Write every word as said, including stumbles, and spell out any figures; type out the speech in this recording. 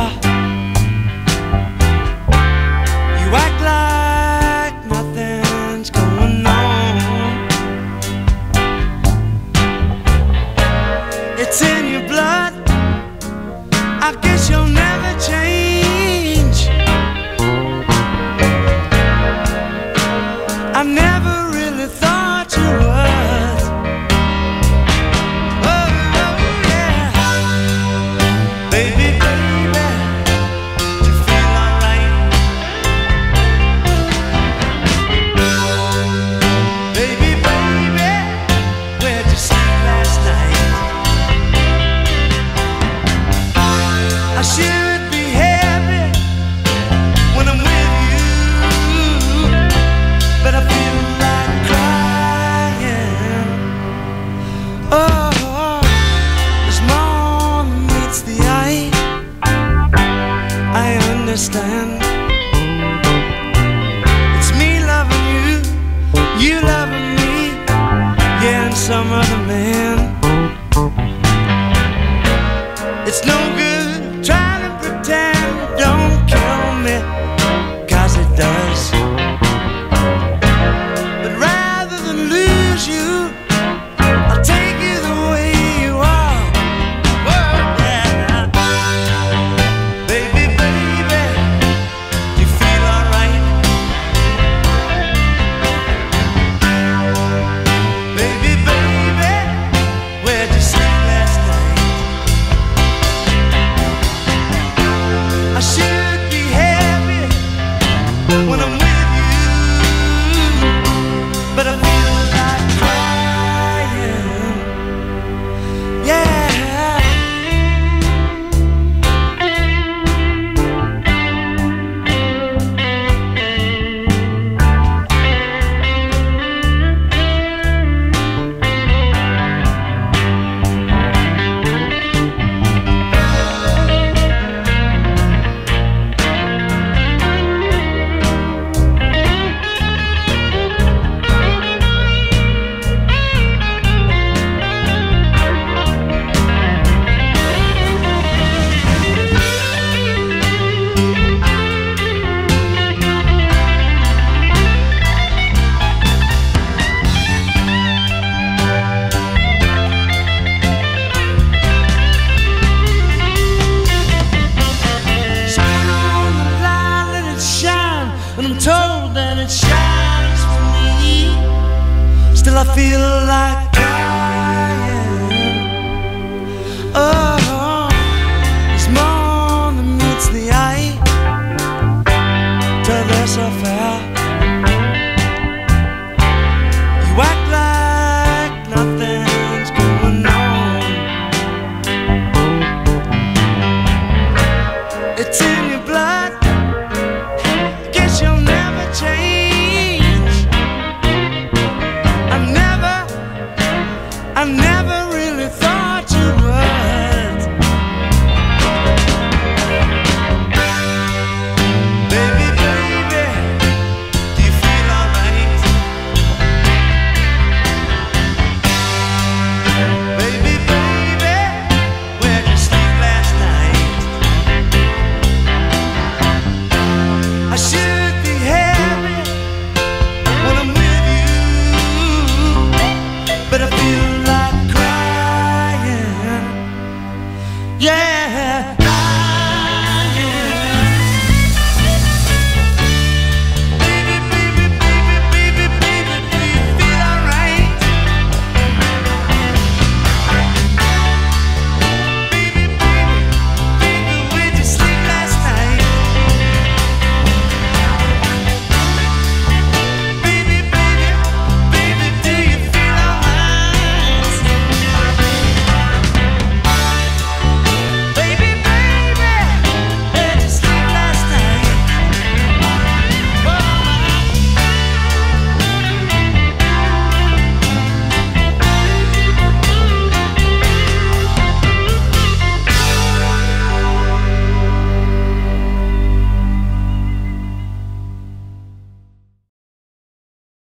You act like nothing's going on. It's in your blood, I guess you'll never change. I never really thought you would. Oh, oh yeah. Baby, baby, do you feel alright? Baby, baby, where'd you sleep last night? I should be happy when I'm with you, but I feel like crying. Oh, as morn meets the eye, I understand. It's me loving you, you loving me, yeah, and some other man. It's no good trying to pretend it don't kill me, 'cause it does. But rather than lose you, I'll take you the way you are. Whoa, yeah. Baby, baby, do you feel alright? Baby, baby, where'd you sleep last night? I should be happy when I'm with you, but I feel like crying. Yeah. And I'm told that it shines for me. Still I feel like